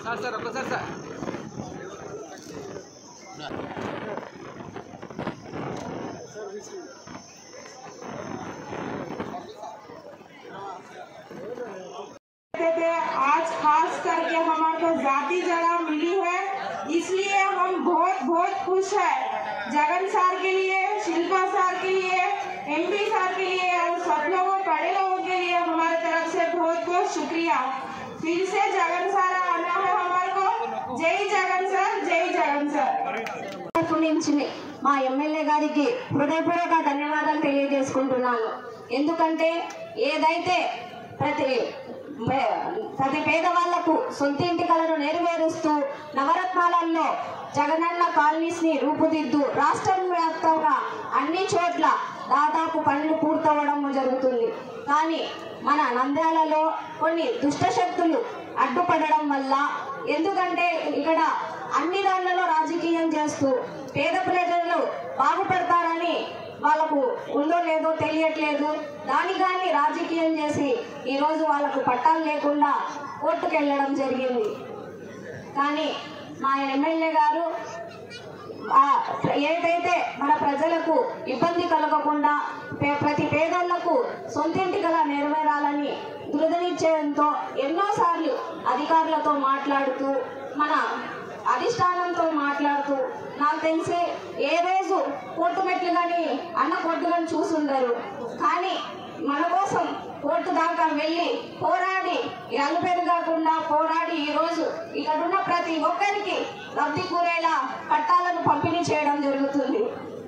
आज खास करके हमारे को जाति जगह मिली है, इसलिए हम बहुत खुश है। जगन सर के लिए, शिल्पा सर के लिए, एमपी सर के लिए और सब लोगों बड़े लोगों के लिए हमारे तरफ से बहुत शुक्रिया। फिर से जगन सर आना है हमारे को। जय जगन सर, जय जगन सर। మా ఎమ్మెల్యే గారికి హృదయపూర్వక ధన్యవాదాలు తెలియజేసుకుంటున్నాను। ఎందుకంటే ఏదైతే ప్రతి పేదవాళ్లకు సొంత ఇంటి కలను నెరవేరుస్తూ నవరత్నాలలో జగనన్న కాలనీస్ ని రూపుదిద్దు రాష్ట్రం వ్యాప్తంగా అన్ని చోట్ల దాదాపు పనులు పూర్తవడం జరుగుతుంది। కానీ మన నంద్యాలలో కొన్ని దుష్ట శక్తులు అడ్డుపడడం వల్ల, ఎందుకంటే ఇక్కడ అన్ని దానిలలో రాజకీయం చేస్తూ పేద ప్రజలు బాగుపడతారని వాళ్ళకు ఉందో లేదో తెలియట్లేదు, దానిగాని రాజకీయం చేసి ఈరోజు వాళ్ళకు పట్టాలు లేకుండా కోర్టుకు వెళ్ళడం జరిగింది। కానీ మా ఎమ్మెల్యే గారు ఏదైతే మన ప్రజలకు ఇబ్బంది కలగకుండా ప్రతి పేదలకు సొంతింటి కల నెరవేరాలని దృఢనిశ్చయంతో ఎన్నోసార్లు అధికారులతో మాట్లాడుతూ మన అధిష్టానంతో మాట్లాడుతూ, నాకు తెలిసి ఏ రోజు కోర్టు మెట్లు కానీ అన్న కోర్టు కానీ చూసుండరు, కానీ మన కోసం కోర్టు దాకా వెళ్ళి పోరాడి అలుపెరు కాకుండా పోరాడి ఈరోజు ఇక్కడున్న ప్రతి ఒక్కరికి లబ్ధి కూరేలా పట్టాలను పంపిణీ చేయడం జరుగుతుంది।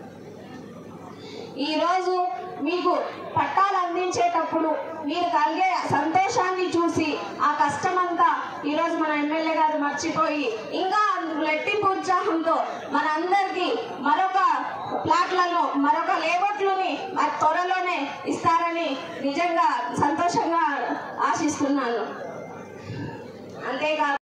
ఈరోజు మీకు పట్టాలు అందించేటప్పుడు మీరు కలిగే సంతోషాన్ని చూసి ఆ కష్టమంతా ఈరోజు మన ఎమ్మెల్యే గారు మర్చిపోయి ఇంకా రెట్టింపు ఉత్సాహంతో మన అందరికీ మరొక ప్లాట్లను, మరొక లేఅవుట్లని త్వరలోనే ఇస్తారని నిజంగా సంతోషంగా ఆశిస్తున్నాను। అంతేకాదు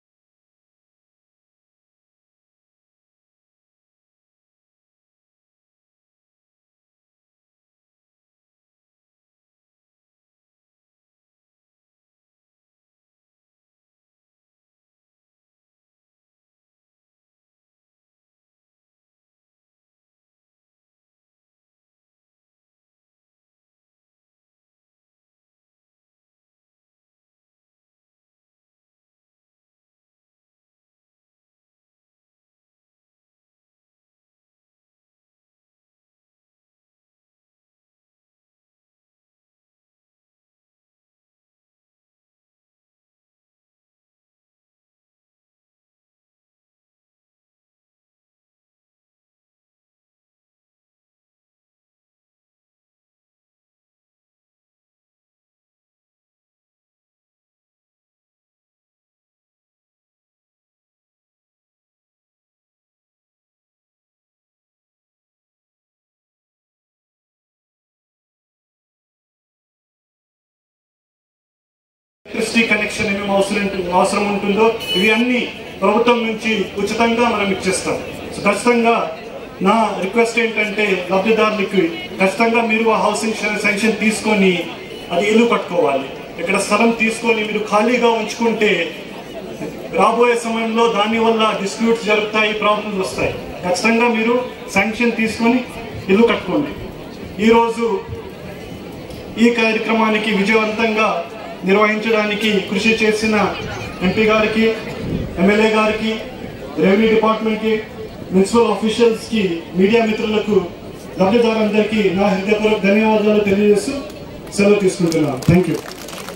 ఎలక్ట్రిసిటీ కనెక్షన్ ఏమేమి అవసరం ఉంటుందో ఇవి అన్ని ప్రభుత్వం నుంచి ఉచితంగా మనం ఇచ్చేస్తాం। సో ఖచ్చితంగా నా రిక్వెస్ట్ ఏంటంటే లబ్ధిదారులకి ఖచ్చితంగా మీరు ఆ హౌసింగ్ శాంక్షన్ తీసుకొని అది ఇల్లు కట్టుకోవాలి। ఇక్కడ స్థలం తీసుకొని మీరు ఖాళీగా ఉంచుకుంటే రాబోయే సమయంలో దానివల్ల డిస్ప్యూట్స్ జరుగుతాయి, ప్రాబ్లమ్స్ వస్తాయి। ఖచ్చితంగా మీరు శాంక్షన్ తీసుకొని ఇల్లు కట్టుకోండి। ఈరోజు ఈ కార్యక్రమానికి విజయవంతంగా నిర్వహించడానికి కృషి చేసిన ఎంపీ గారికి, ఎమ్మెల్యే గారికి, రెవెన్యూ డిపార్ట్మెంట్కి, మున్సిపల్ ఆఫీషియల్స్కి, మీడియా మిత్రులకు, లబ్ధిదారులందరికీ నా హృదయపూర్వక ధన్యవాదాలు తెలియజేస్తూ సెలవు తీసుకుంటున్నాను। Thank you.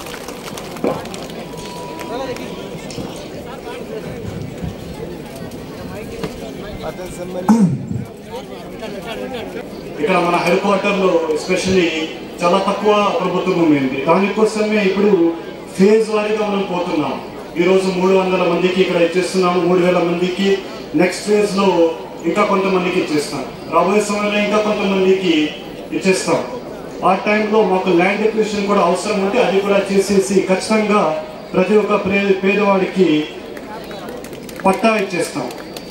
ఇక్కడ మన హెడ్ క్వార్టర్లో ఎస్పెషల్లీ చాలా తక్కువ ప్రభుత్వం ఉంది, దానికోసమే ఇప్పుడు ఫేజ్ వారీగా మనం పోతున్నాం। ఈరోజు 300 మందికి ఇక్కడ ఇచ్చేస్తున్నాము, 3000 మందికి నెక్స్ట్ ఫేజ్లో ఇంకా కొంతమందికి ఇచ్చేస్తాం, రాబోయే సమయంలో ఇంకా కొంతమందికి ఇచ్చేస్తాం। ఆ టైంలో మాకు ల్యాండ్ ఎక్విజిషన్ కూడా అవసరం ఉంటే అది కూడా చేసేసి ఖచ్చితంగా ప్రతి ఒక్క పేదవాడికి పట్టా ఇచ్చేస్తాం।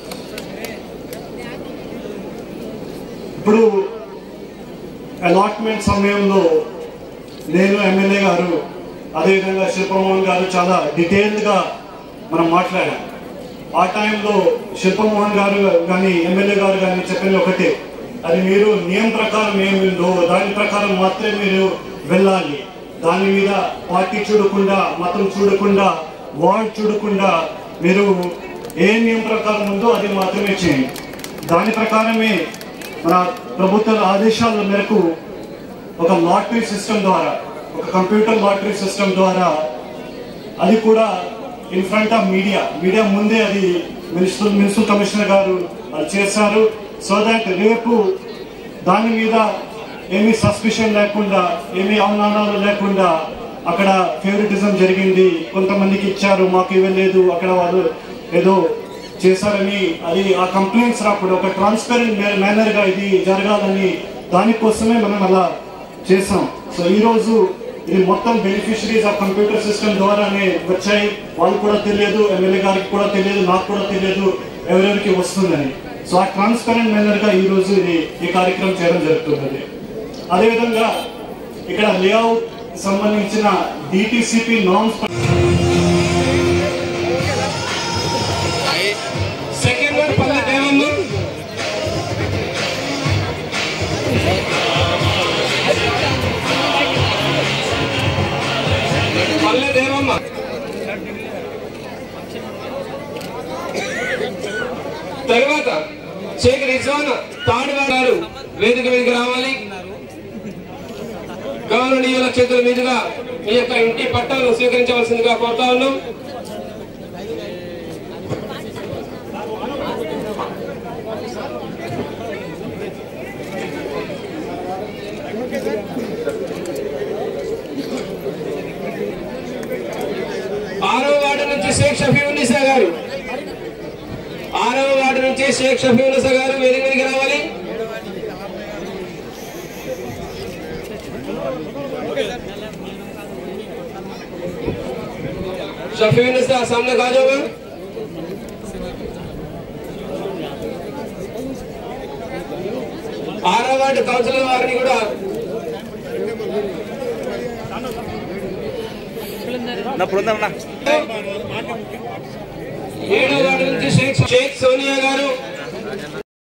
ఇప్పుడు అలాట్మెంట్ సమయంలో నేను, ఎమ్మెల్యే గారు, అదేవిధంగా శిల్పమోహన్ గారు చాలా డీటెయిల్డ్గా మనం మాట్లాడాం. ఆ టైంలో శిల్పమోహన్ గారు కానీ ఎమ్మెల్యే గారు కానీ చెప్పింది ఒకటే, అది మీరు నియమం ప్రకారం ఏమిందో దాని ప్రకారం మాత్రమే మీరు వెళ్ళాలి. దాని మీద పార్టీ చూడకుండా, మతం చూడకుండా, వార్డ్ చూడకుండా మీరు ఏ నియమం ప్రకారం ఉందో అది మాత్రమే చేయండి. దాని ప్రకారమే మన ప్రభుత్వ ఆదేశాల మేరకు ఒక లాటరీ సిస్టమ్ ద్వారా, ఒక కంప్యూటర్ లాటరీ సిస్టమ్ ద్వారా, అది కూడా ఇన్ ఫ్రంట్ ఆఫ్ మీడియా ముందే అది మున్సిపల్ కమిషనర్ గారు అది చేశారు. సో దట్ రేపు దాని మీద ఏమీ సస్పిషన్ లేకుండా, ఏమీ అవమానాలు లేకుండా, అక్కడ ఫేవరెటిజం జరిగింది, కొంతమందికి ఇచ్చారు మాకు ఇవ్వలేదు, అక్కడ వాళ్ళు ఏదో చేశారని అది ఆ కంప్లైంట్స్ రాకుండా ఒక ట్రాన్స్పరెంట్ మేనర్గా ఇది జరగాలని దానికోసమే మనం అలా చేసాం. సో ఈరోజు ఇది మొత్తం బెనిఫిషరీస్ ఆ కంప్యూటర్ సిస్టమ్ ద్వారానే వచ్చాయి. వాళ్ళు కూడా తెలియదు, ఎమ్మెల్యే గారికి కూడా తెలియదు, నాకు కూడా తెలియదు ఎవరెవరికి వస్తుందని. సో ఆ ట్రాన్స్పరెంట్ మేనర్గా ఈరోజు ఈ కార్యక్రమం చేయడం జరుగుతున్నది. అదేవిధంగా ఇక్కడ లేఅవుట్ సంబంధించిన డిటిసిపి నామ్స్ తర్వాత షేక్ రిజ్వాన్ తాడివా గారు వేదిక మీదకి రావాలి. గౌరవనీయుల చేతుల మీదుగా మీ యొక్క ఇంటి పట్టాలను స్వీకరించవలసిందిగా కోరుతా ఉన్నాం. ఆరవ వార్డు నుంచి షేక్ షఫీఉన్నీసా గారు, షేక్ షఫీఉన్నీసా గారు వేదిక మీదకి రావాలి. షఫీఉన్నీసా सामने आ जाओ. ఆరవ వార్డు కౌన్సిలర్ వారిని కూడా ఏడవ వార్డు నుంచి షేక్ సోనియా గారు,